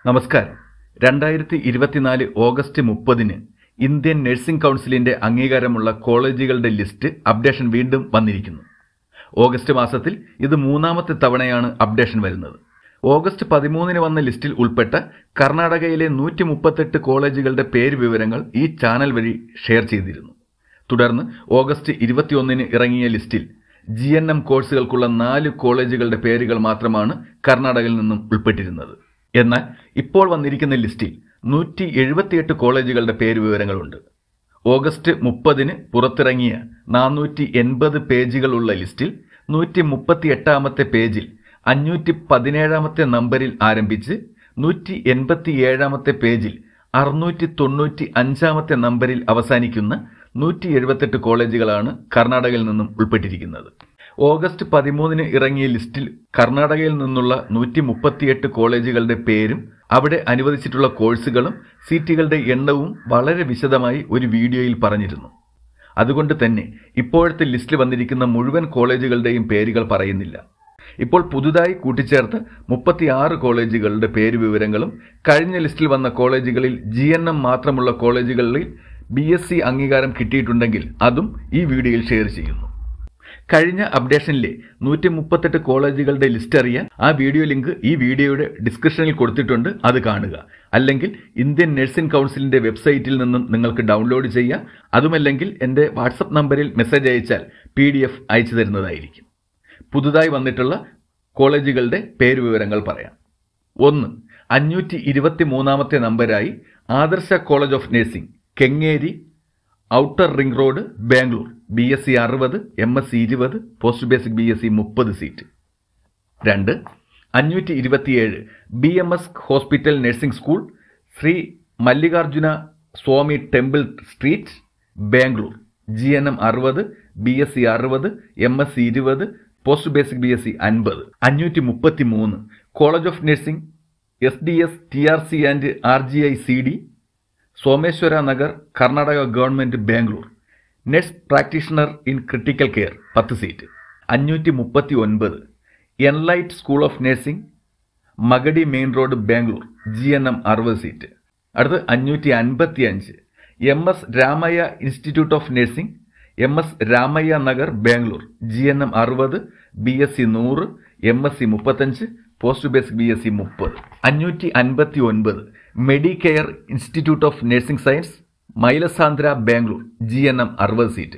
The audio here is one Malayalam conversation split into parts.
നമസ്കാരം. 2024 ഓഗസ്റ്റ് 30 ഇന്ത്യൻ നഴ്സിംഗ് കൗൺസിലിന്റെ അംഗീകാരമുള്ള കോളേജുകളുടെ ലിസ്റ്റ് അപ്ഡേഷൻ വീണ്ടും വന്നിരിക്കുന്നു. ഓഗസ്റ്റ് മാസത്തിൽ ഇത് മൂന്നാമത്തെ തവണയാണ് അപ്ഡേഷൻ വരുന്നത്. ഓഗസ്റ്റ് 13 വന്ന ലിസ്റ്റിൽ ഉൾപ്പെട്ട കർണാടകയിലെ 138 കോളേജുകളുടെ പേര് വിവരങ്ങൾ ഈ ചാനൽ വഴി ഷെയർ ചെയ്തിരുന്നു. തുടർന്ന് ഓഗസ്റ്റ് 21 ഇറങ്ങിയ ലിസ്റ്റിൽ GNM കോഴ്സുകൾക്കുള്ള 4 കോളേജുകളുടെ പേരുകൾ മാത്രമാണ് കർണാടകയിൽ നിന്നും ഉൾപ്പെട്ടിരുന്നത്. എന്നാൽ ഇപ്പോൾ വന്നിരിക്കുന്ന ലിസ്റ്റിൽ 178 കോളേജുകളുടെ പേര് വിവരങ്ങളുണ്ട്. ഓഗസ്റ്റ് 30 പുറത്തിറങ്ങിയ 480 പേജുകളുള്ള ലിസ്റ്റിൽ 138ാമത്തെ പേജിൽ 517ാമത്തെ നമ്പറിൽ ആരംഭിച്ച് 187ാമത്തെ പേജിൽ 695ാമത്തെ നമ്പറിൽ അവസാനിക്കുന്ന 178 കോളേജുകളാണ് കർണാടകയിൽ നിന്നും ഉൾപ്പെട്ടിരിക്കുന്നത്. ഓഗസ്റ്റ് 13 ഇറങ്ങിയ ലിസ്റ്റിൽ കർണാടകയിൽ നിന്നുള്ള 138 കോളേജുകളുടെ പേരും അവിടെ അനുവദിച്ചിട്ടുള്ള കോഴ്സുകളും സീറ്റുകളുടെ എണ്ണവും വളരെ വിശദമായി ഒരു വീഡിയോയിൽ പറഞ്ഞിരുന്നു. അതുകൊണ്ട് തന്നെ ഇപ്പോഴത്തെ ലിസ്റ്റിൽ വന്നിരിക്കുന്ന മുഴുവൻ കോളേജുകളുടെയും പേരുകൾ പറയുന്നില്ല. ഇപ്പോൾ പുതുതായി കൂട്ടിച്ചേർത്ത 36 കോളേജുകളുടെ പേര് വിവരങ്ങളും കഴിഞ്ഞ ലിസ്റ്റിൽ വന്ന കോളേജുകളിൽ GNM മാത്രമുള്ള കോളേജുകളിൽ BSc അംഗീകാരം കിട്ടിയിട്ടുണ്ടെങ്കിൽ അതും ഈ വീഡിയോയിൽ ഷെയർ ചെയ്യുന്നു. കഴിഞ്ഞ അപ്ഡേഷനിലെ 138 കോളേജുകളുടെ ലിസ്റ്റ് അറിയാൻ ആ വീഡിയോ ലിങ്ക് ഈ വീഡിയോയുടെ ഡിസ്ക്രിപ്ഷനിൽ കൊടുത്തിട്ടുണ്ട്, അത് കാണുക. അല്ലെങ്കിൽ ഇന്ത്യൻ നഴ്സിംഗ് കൗൺസിലിന്റെ വെബ്സൈറ്റിൽ നിന്നും നിങ്ങൾക്ക് ഡൗൺലോഡ് ചെയ്യാം. അതുമല്ലെങ്കിൽ എൻ്റെ വാട്സപ്പ് നമ്പറിൽ മെസ്സേജ് അയച്ചാൽ PDF അയച്ചു തരുന്നതായിരിക്കും. പുതുതായി വന്നിട്ടുള്ള കോളേജുകളുടെ പേര് വിവരങ്ങൾ പറയാം. 1. 523ാമത്തെ നമ്പരായി Adarsh college of nursing, Kengeri, outer ring road, Bangalore. BSc 60, MSc 20, post basic BSc 30 seat. 2. 527 BMS hospital nursing school, Shri Mallikarjuna Swamy temple street, Bangalore. GNM 60, BSc 60, MSc 20, post basic BSc 50. 533 college of nursing, SDS, TRC and RGI CD, Someshwara Nagar, Karnataka government, Bangalore. Nurse practitioner in critical care 10 seat. 539 Enlight school of nursing, Magadi main road, Bangalore. GNM 60 seat. അടുത്ത് 555 MS Ramaiah institute of nursing, MS Ramaiah Nagar, Bangalore. GNM 60, BSc 100, MSc 35, post basic BSc 30. 559 Medicare institute of nursing science, Mylasandra, Bangalore. GNM 60 seat.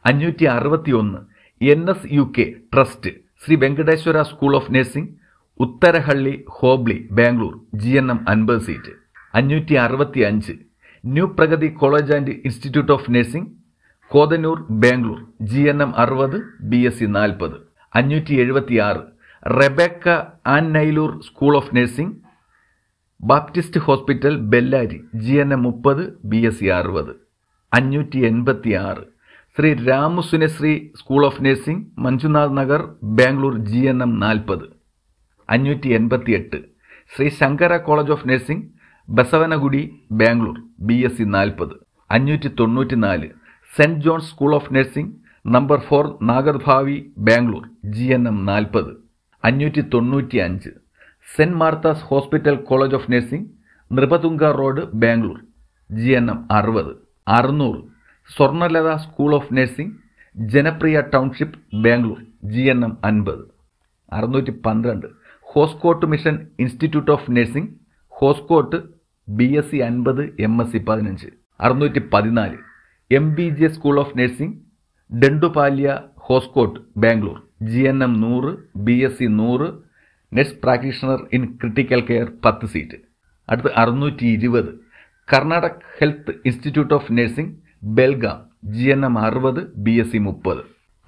561 NSUK trust, Shri Venkateshwara school of nursing, Uttarahalli, Hobli, Bangalore. GNM 50 seat. 565 new Pragathi college and institute of nursing, Kothanur, Bangalore. GNM 60, BSc 40. 576 Rebekah Ann നൈലൂർ school of nursing, Baptist hospital, Bellary. GNM 30, BSc 60. 586 Shri രാമുസുനശ്രീ school of nursing, Manjunath Nagar, Bangalore. GNM 40. 588 Shri Shankara college of nursing, Basavanagudi, Bangalore. BSc 40. 594 Saint John's school of nursing, number 4, Nagarbhavi, Bangalore. GNM 40. 595 Saint Martha's hospital college of nursing, Nrupathunga road, Bangalore. GNM 60. 600 Swarnalatha school of nursing, Janapriya township, Bangalore. GNM 50. 612 Hoskote mission institute of nursing, Hoskote. BSc 50, MSc 15. 614 MBJ school of nursing, Dendupalya, Hoskote, Bangalore. GNM 100, BSc 100, nurse practitioner in critical care 10 seat. അടുത്ത് 620 Karnataka health institute of nursing, Belgaum. GNM 60, BSc 30.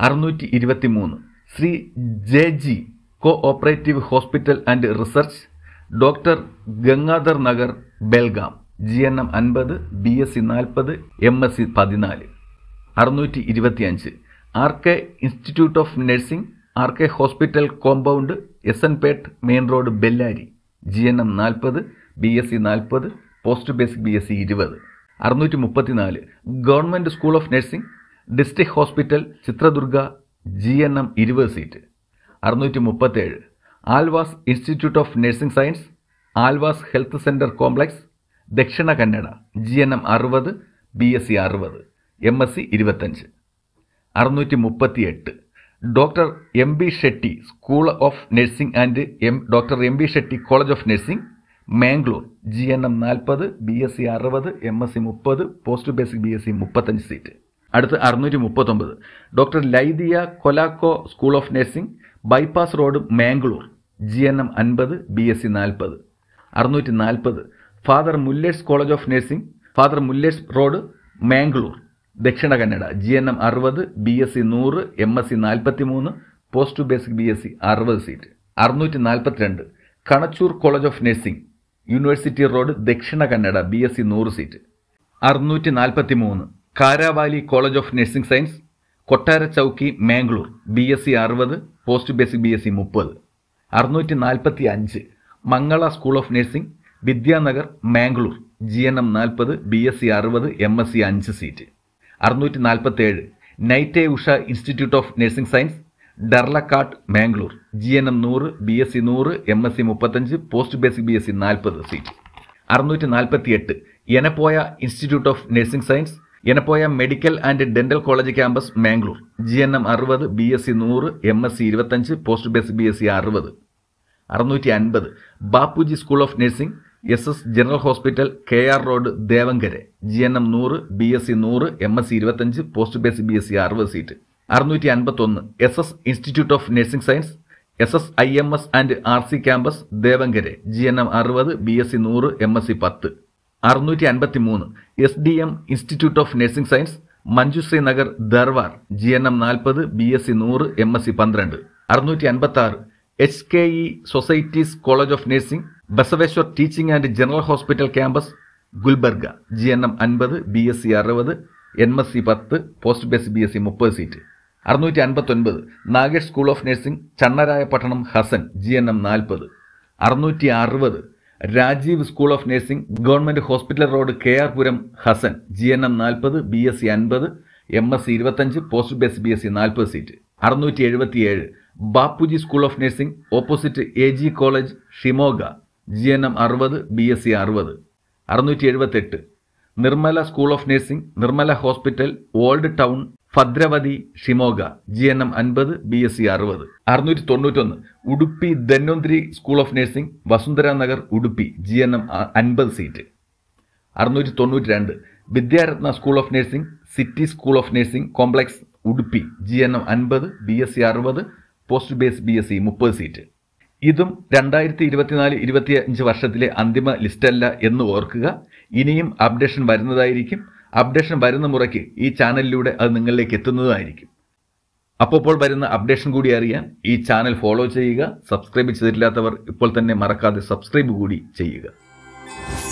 623 Shri JG cooperative hospital and research, doctor Gangadhar Nagar, Belgaum. GNM 50, BSc 40, MSc 14. 625 RK institute of nursing, RK hospital compound, SN Pet, main road, Bellary. GNM 40, BSc 40, post basic BSc 20. 634 government school of nursing, district hospital, Chitradurga. GNM 20 seat. 637 Alva's institute of nursing science, Alva's health centre complex, Dakshina Kannada, GNM 60, BSc 60, MSc 25. 638 doctor MB Shetty school of nursing and doctor MB Shetty college of nursing, Mangalore, GNM 40, BSc 60, MSc 30, post basic BSc 35 seat. അടുത്ത് 639 doctor Lydia Colaco school of nursing, bypass road, Mangalore, GNM 50, BSc 40. 640 father Muller's college of nursing, father Muller's road, Mangalore, Dakshina Kannada, GNM 60, BSc 100, MSc 43, post basic BSc 60 seat. 642 Kanachur college of nursing, university road, Dakshina Kannada, BSc 100 seat. 643 Karavali college of nursing science, Kottara Chowki, Mangalore, BSc 60, post basic BSc 30. 645 Mangala school of nursing, Vidyanagar, Mangalore, GNM 40, BSc 60, MSc 5 seat. 647 നൈറ്റെ Usha institute of nursing science, Deralakatte, Mangalore, GNM 100, BSc 100, MSc 35, post basic BSc 40 seat. 648 Yenepoya institute of nursing science, Yenepoya medical and dental college campus, Mangalore, GNM 60, BSc 100, MSc 25, post basic BSc 60. 650 Bapuji school of nursing, SS general hospital, KR road, Davangere, GNM 100, BSc 100, MSc 25, post basic BSc 60 seat. 651 SS institute of nursing science, SS IMS and RC campus, Davangere, GNM 60, BSc 100, MSc 10. 653 SDM institute of nursing science, Manjushree Nagar, Dharwad, GNM 40, BSc 100, MSc 12. 656 HKE societies college of nursing, Basaveshwar teaching and general hospital campus, Gulbarga, GNM 50, BSc 60, MSc 10, post basic BSc 30 seat. 659 Nagesh school of nursing, Channarayapatna, Hassan, GNM 40. 660 Rajiv school of nursing, government hospital road, KR Puram, Hasan, GNM 40, BSc 50, MSc 25, post basic BSc 40 seat. 677 Bapuji school of nursing, opposite AG college, Shimoga, GNM 60, BSc 60. 678 Nirmala school of nursing, Nirmala hospital, old town, Bhadravati, Shimoga, GNM 50, BSc 60. 691 Udupi Dhanvantari school of nursing, Vasundhara Nagar, Udupi, GNM 50 seat. 692 Vidyaratna school of nursing, city school of nursing complex, Udupi, GNM 50, BSc 60, post base BSc 30 seat. ഇതും 2024-25 വർഷത്തിലെ അന്തിമ ലിസ്റ്റല്ല എന്ന് ഓർക്കുക. ഇനിയും അപ്ഡേഷൻ വരുന്നതായിരിക്കും. അപ്ഡേഷൻ വരുന്ന മുറയ്ക്ക് ഈ ചാനലിലൂടെ അത് നിങ്ങളിലേക്ക് എത്തുന്നതായിരിക്കും. അപ്പോൾ വരുന്ന അപ്ഡേഷൻ കൂടി അറിയാൻ ഈ ചാനൽ ഫോളോ ചെയ്യുക. സബ്സ്ക്രൈബ് ചെയ്തിട്ടില്ലാത്തവർ ഇപ്പോൾ തന്നെ മറക്കാതെ സബ്സ്ക്രൈബ് കൂടി ചെയ്യുക.